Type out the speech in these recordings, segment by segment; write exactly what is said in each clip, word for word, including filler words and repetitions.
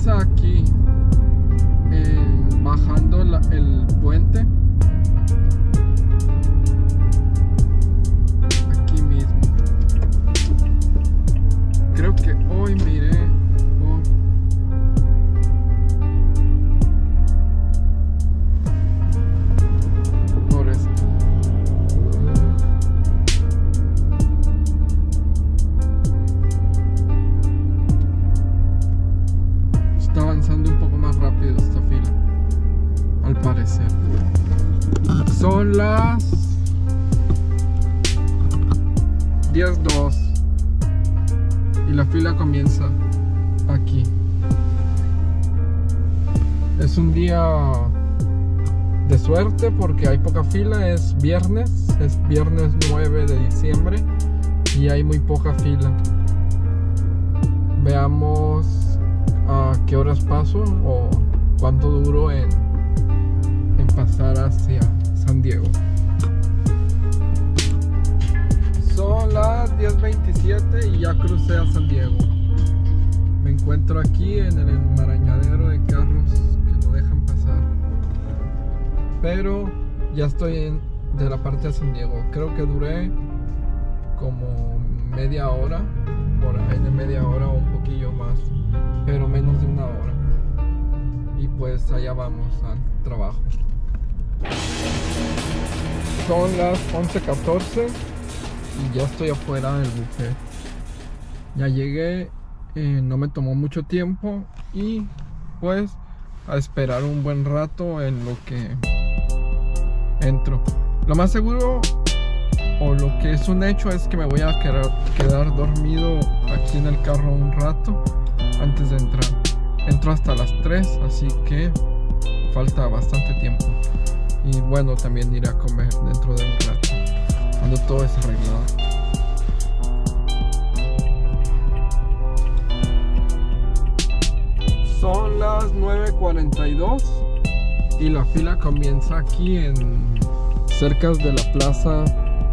comienza aquí, eh, bajando la, el puente. Aquí mismo. Creo que hoy miré oh, por esto. Está avanzando un poco más rápido esta fila, al parecer. Son las diez dos y la fila comienza aquí. Es un día de suerte porque hay poca fila. Es viernes, es viernes nueve de diciembre y hay muy poca fila. Veamos a qué horas paso o cuánto duro en, en pasar hacia San Diego. Son las diez veintisiete y ya crucé a San Diego. Me encuentro aquí en el enmarañadero de carros que no dejan pasar, pero ya estoy en de la parte de San Diego. Creo que duré como media hora, por ahí de media hora o un poquillo más, pero menos de una hora. Y pues allá vamos al trabajo. Son las once catorce y ya estoy afuera del buffet. Ya llegué, eh, no me tomó mucho tiempo y pues a esperar un buen rato en lo que entro. Lo más seguro o lo que es un hecho es que me voy a quedar, quedar dormido aquí en el carro un rato antes de entrar. Entro hasta las tres, así que falta bastante tiempo. Y bueno, también iré a comer dentro de un rato, cuando todo es arreglado. Son las nueve cuarenta y dos y la fila comienza aquí en cerca de la plaza,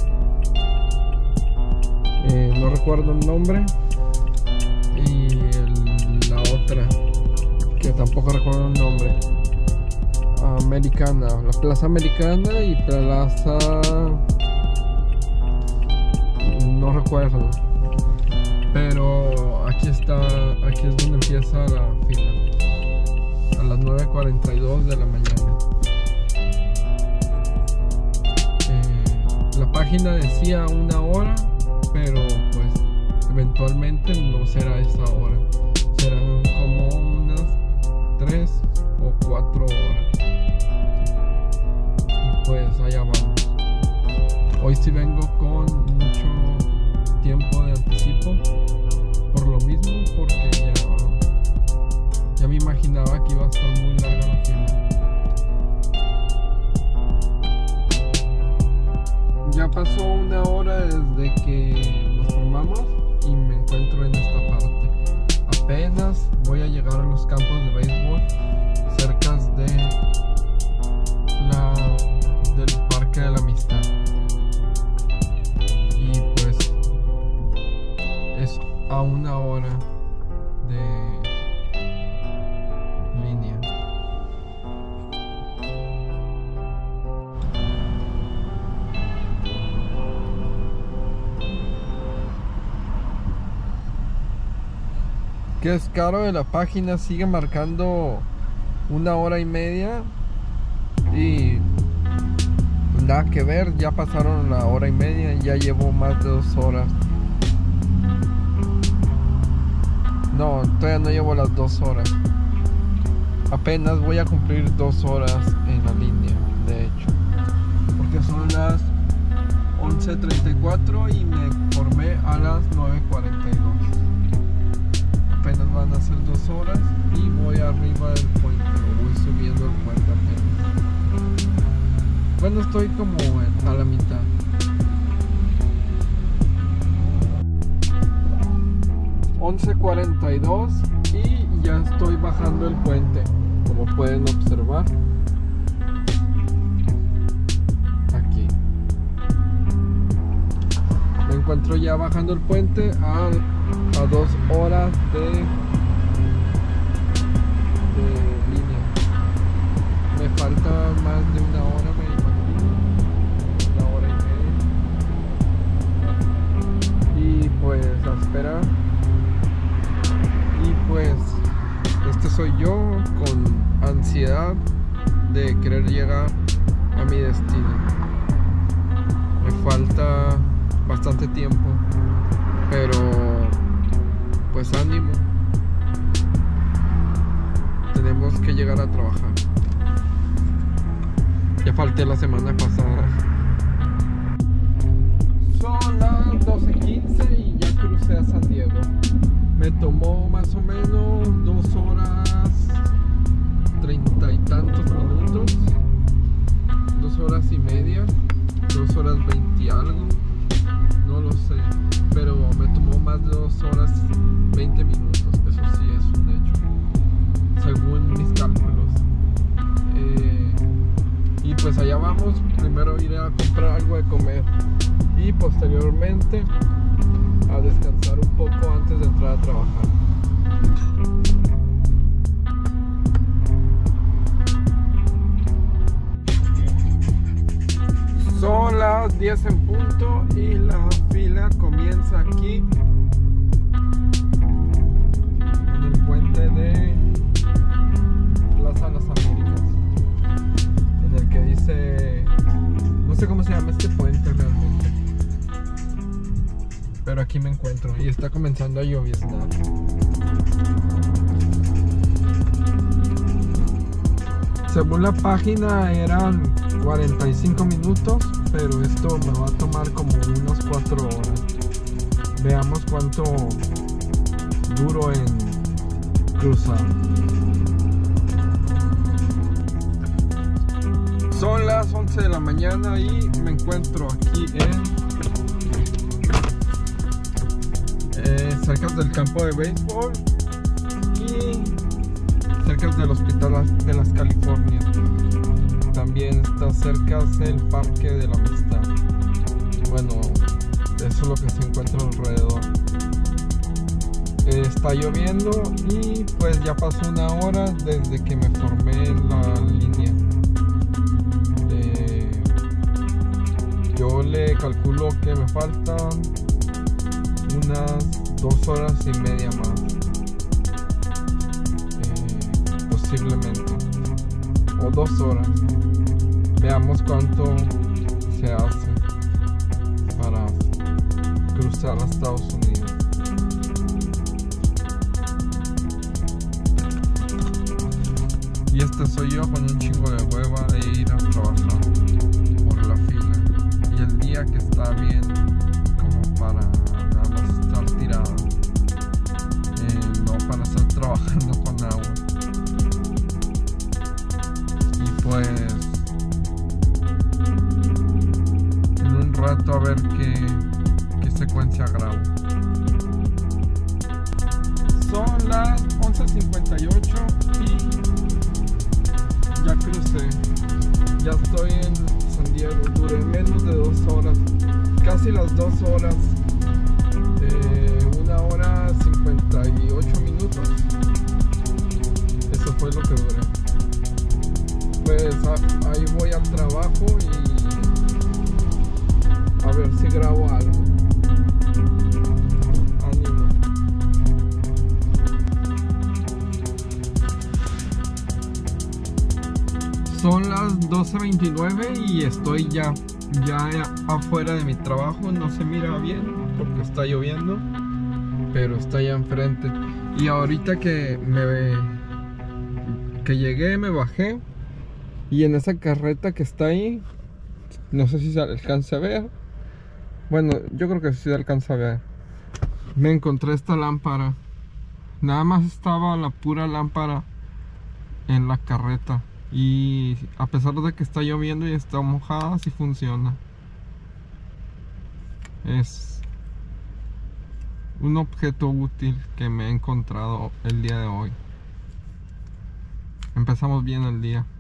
eh, no recuerdo el nombre, y el, la otra que tampoco recuerdo el nombre, Americana, la plaza Americana y plaza, no recuerdo, pero aquí está, aquí es donde empieza la fila a las nueve cuarenta y dos de la mañana. Eh, la página decía una hora, pero pues eventualmente no será esa hora, serán como unas tres o cuatro horas. Y pues allá vamos. Hoy sí vengo con mucho tiempo de anticipo, por lo mismo, porque ya, ya me imaginaba que iba a estar muy larga la fila. Ya pasó una hora desde que nos formamos y me encuentro en esta parte. Apenas voy a llegar a los campos de béisbol cerca de la, del Parque de la Amistad. Y pues es a una hora de línea. Que es caro de la página, sigue marcando una hora y media y nada que ver, ya pasaron la hora y media y ya llevo más de dos horas. No, todavía no llevo las dos horas. Apenas voy a cumplir dos horas en la línea, de hecho, porque son las once treinta y cuatro y me formé a las nueve cuarenta y dos. Apenas van a ser dos horas y voy arriba del puente, o voy subiendo el puente apenas. Bueno, estoy como a la mitad. once cuarenta y dos y ya estoy bajando el puente, como pueden observar. Aquí me encuentro ya bajando el puente a, a dos horas de falta más de una hora, me imagino, una hora y media, y pues a esperar. Y pues este soy yo, con ansiedad de querer llegar a mi destino. Me falta bastante tiempo, pero pues ánimo, tenemos que llegar a trabajar. Ya falté la semana pasada. Son las doce quince y ya crucé a San Diego. Me tomó más o menos dos horas treinta y tantos minutos, dos horas y media, dos horas veinte y algo, no lo sé, pero me tomó más de dos horas veinte minutos, eso sí es un hecho, según mis cálculos. Eh, y pues allá vamos. Primero iré a comprar algo de comer y posteriormente a descansar un poco antes de entrar a trabajar. Son las diez en punto y la fila comienza aquí en el puente de Plaza Las Américas, en el que dice, no sé cómo se llama este puente realmente, pero aquí me encuentro y está comenzando a lloviznar. Según la página eran cuarenta y cinco minutos, pero esto me va a tomar como unas cuatro horas. Veamos cuánto duro en cruzar. Son las once de la mañana y me encuentro aquí en eh, cerca del campo de béisbol y cerca del hospital de las Californias. También está cerca del Parque de la Amistad. Bueno, eso es lo que se encuentra alrededor. Eh, está lloviendo y pues ya pasó una hora desde que me formé en la línea. Eh, yo le calculo que me faltan unas dos horas y media más. Eh, posiblemente. O dos horas. Veamos cuánto se hace para cruzar a Estados Unidos. Y este soy yo con un chingo de hueva de ir a trabajar por la fila. Y el día que está bien como para nada más estar tirado, eh, no para estar trabajando con agua. Y pues rato a ver qué, qué secuencia grabo. Son las once cincuenta y ocho y ya crucé. Ya estoy en San Diego. Duré menos de dos horas, casi las dos horas, eh, una hora cincuenta y ocho minutos. Eso fue lo que duré. Pues a, ahí voy al trabajo y a ver si grabo algo. Ánimo. Son las doce veintinueve y estoy ya, ya afuera de mi trabajo. No se mira bien porque está lloviendo, pero está allá enfrente. Y ahorita que me que llegué, me bajé y en esa carreta que está ahí, no sé si se alcanza a ver. Bueno, yo creo que sí se alcanza a ver. Me encontré esta lámpara. Nada más estaba la pura lámpara en la carreta. Y a pesar de que está lloviendo y está mojada, sí funciona. Es un objeto útil que me he encontrado el día de hoy. Empezamos bien el día.